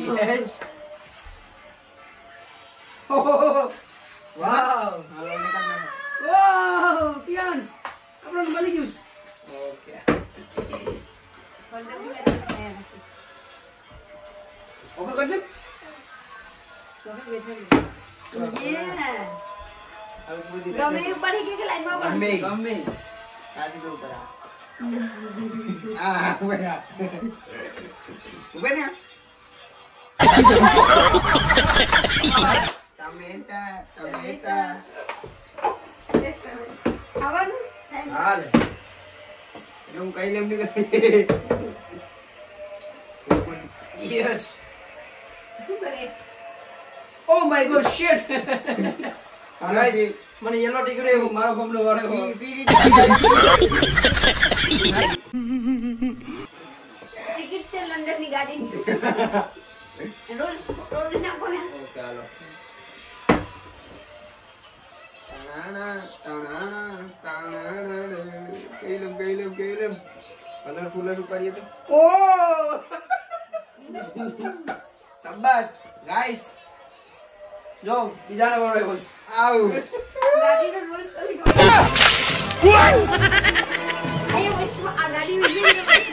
Yes. Oh, wow. Wow, Pians. Abang balik jus. Okay. Okay, kondem. Yeah. Gome ऊपर ही के line में गमे गमे काशी के ऊपर आ ऊपर ऊपर ना टमेटा टमेटा आवन हाल तुम कहीं लेम निकल yes oh my god shit guys મને yellow ticket એ મારો ફોર્મનો વાળો ટિકિટ છે લંડન ની ગાડી રોડ ના કોને ઓકે હાલો તાણા તાણા તાણા કેલમ કલરફુલ કરીએ તો oh sabat guys જો બીજાને વાળો બસ આવ ગાડી નો રોડ સલી આયો બસ આ ગાડી વિજે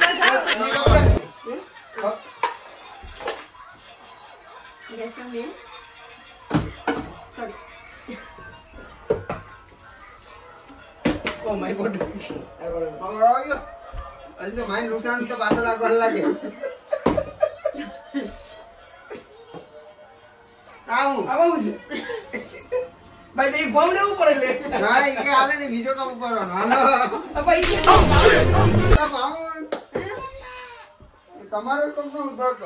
Yes, ma'am. Sorry. oh my god પકડો આવ્યો હજી તો માઇન્ડ નુકસાન તો પાછળ આગળ લાગે આવું આવું છે ભાઈ તો એ ફોર્મ લેવું પડે લે હા એ કે હાલે ને બીજો કામ કરવાનો હાલો ભાઈ તમારો કામ નું ધોકો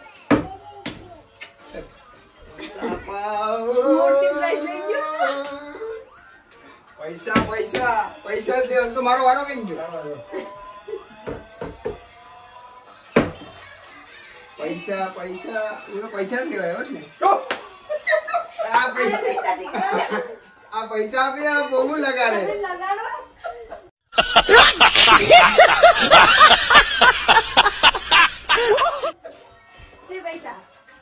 મોટી પ્રાઇસ લઈ ગયો પૈસા પૈસા પૈસા દે તો મારો વારો કઈ ગયો પૈસા પૈસા એ પૈસા જ લેવાય ને આ પૈસા આપીને આ બહુ લગાડે લગાડો ફ્રી પૈસા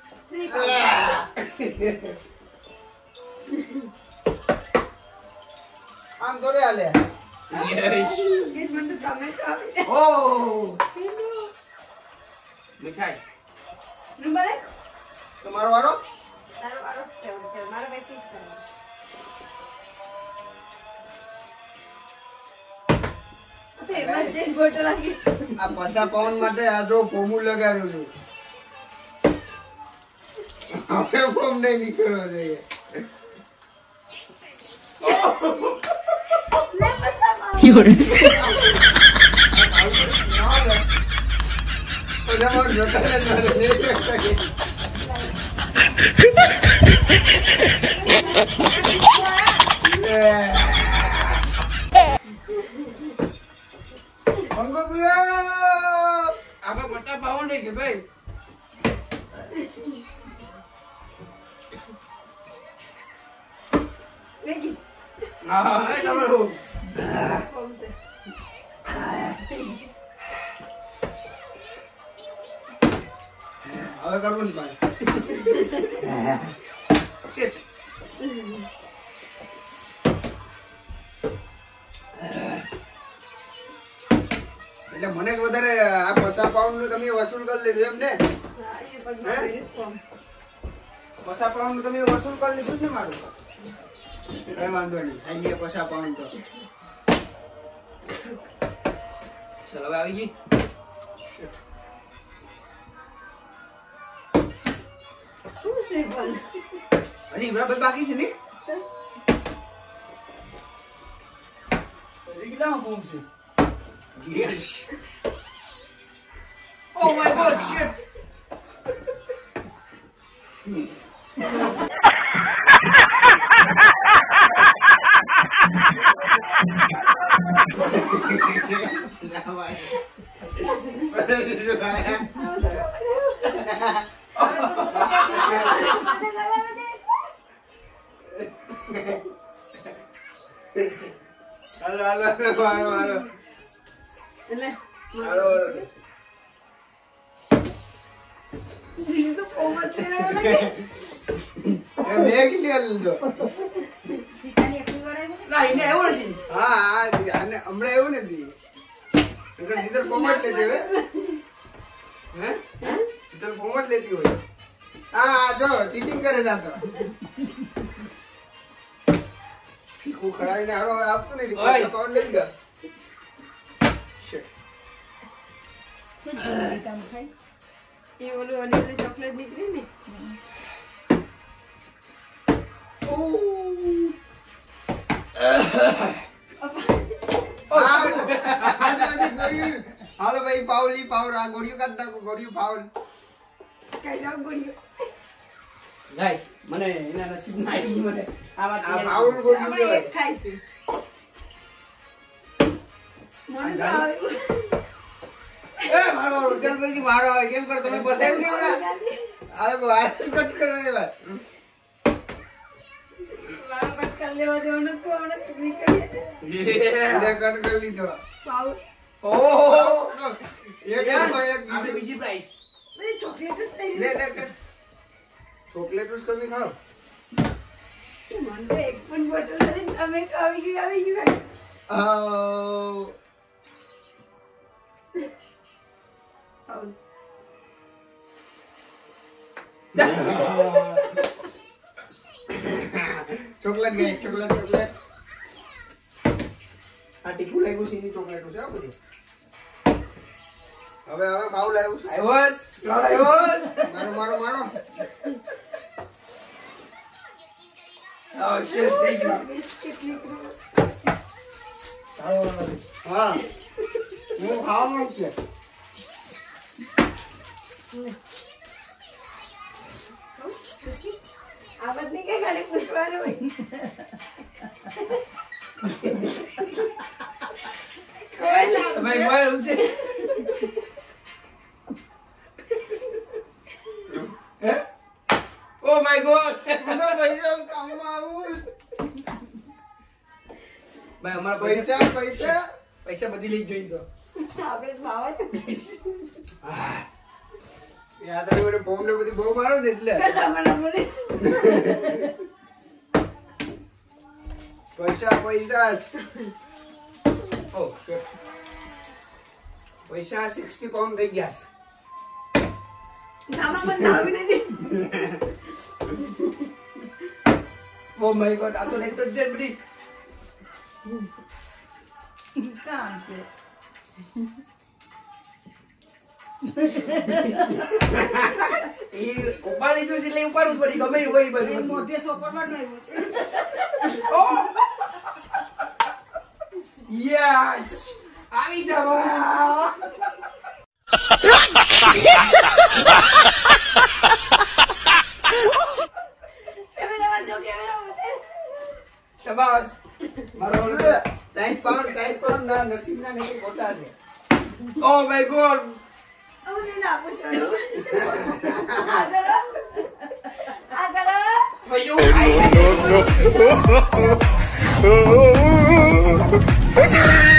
આમ થોડે હાલે yes કિસ મને તમે oh મીઠાઈ નંબર તમારો વારો તારો વારો છે મારો મેસેજ કરો તે મજે બોટલ લાગી આ પૈસા પાઉન્ડ માટે આ જો ફોર્મુલ લગાડ્યું છું હવે ફોર્મ નહીં નીકળવો જોઈએ લે પૈસા માં પૈસા મારો જોતા पंगो આગળ પટ્ટા પાવો નહીં કે ભાઈ વેગીસ હા એ તમારું કોમ છે હવે કરવું ને ભાઈ shit એટલે મને જ વધારે આ 50 પાઉન્ડ નું તમે વસૂલ કરી લીધું એમ ને હા એ પણ મારે ફોર્મ 50 પાઉન્ડ નું તમે વસૂલ કરી લીધું ને મારું કઈ વાંધો નહીં થઈ ગયા 50 પાઉન્ડ તો ચાલ હવે આવી ગઈ શું છે પણ હજી બરાબર બાકી છે ને હજી કેટલા ફોર્મ છે yes oh my god shit Halo. એટલે Halo. જીજુ તો કોમસ લેવા લાગે. મેં કેટલી વાર લીધો? સીતાની એકલી વાર આવ્યો. ના એને એવું નથી. હા આને હમણાં એવું નથી. સીધર ફોર્મેટ લેતી હોય. હે? સીધર ફોર્મેટ લેતી હોય. હા જો ચીટિંગ કરે છે આ તો. હું ખરાઈને હારો હવે આપતો નથી. ઓય. પાઉન્ડ લઈ ગયો. શિટ. કામ થાય. એ ઓલું ઓલી ચોકલેટ નીકળી ને. હાલો ભાઈ પાઉલી પાઉલ આ ગોળીઓ કાઢ નાખો ગોળીઓ પાઉલ કઈ જાવ ગોળીઓ. ગાઈસ મને એના નસીબમાં આવી મને આમાં આ પાઉલ ગોળીઓ આપણે કહેવાય. એક ખાય છે. મને તો આવ્યું. એ મારો ઉજલ ભાઈ મારો આવે કેમ કર તમે પસાઈ નહીં આવડા હવે વાત કટ કરવા એવા મારો પટકા લેવા દેવાનો તો હમણાં ચૂકલી કરીએ. એટલે કટ કરી લીધો પાઉલ. ઓહો એક ભાઈ એક આપણે બીજી પ્રાઇસ બધી ચોકલેટ જ થઈ લે ગઈ. લે ચોકલેટ ઉસ કમી ખાઓ મને તો એક પણ બોટલ નથી. તમે તો આવી ગયું. પાઉલ. ચોકલેટ ગઈ ચોકલેટ ચોકલેટ આ ટીકું લાગ્યું છે એની ચોકલેટ છે આ બધી હવે હવે પાઉલ આવ્યું છે આવ્યો મારો મારો મારો ઓ શિટ થઈ ગયું બિસ્કિટ નીકળ્યું. ચાલો નથી હા હું ખાવાનું છે આ બધી કે ખાલી પૂછવાનું હોય. કોઈ ના. ભાઈ મોય ઉસે હે ઓ માય ગોડ મને પૈસા કામમાં આવું ભાઈ અમારા પૈસા પૈસા પૈસા બધી લઈ જોઈ તો આપણે જ ભાવ જ. યાદ આવી મને બોમ્બ ને બધી બહુ મારો ને એટલે તમારા મને પૈસા પૈસા ઓ શિટ પૈસા 60 પાઉન્ડ થઈ ગયા છે નામાં મને આવી નથી. ઓ માય ગોડ આ તો નહીં તો જે બધી કામ છે. એ ઉપાડી તો એટલે ઉપાડવું જ પડી ગમે એ હોય એ બધું મોટે સોપરમાં આવ્યો છે. ઓ યસ આવી જાવ કેમેરામાં જો કેમેરામાં. શાબાશ મારો 60 પાઉન્ડ ના નસીબના નહીં ખોટા છે ઓ માય ગોડ અમને ના પૂછવાનું. આ કરો. આ કરો. ભાઈઓ no, no, no.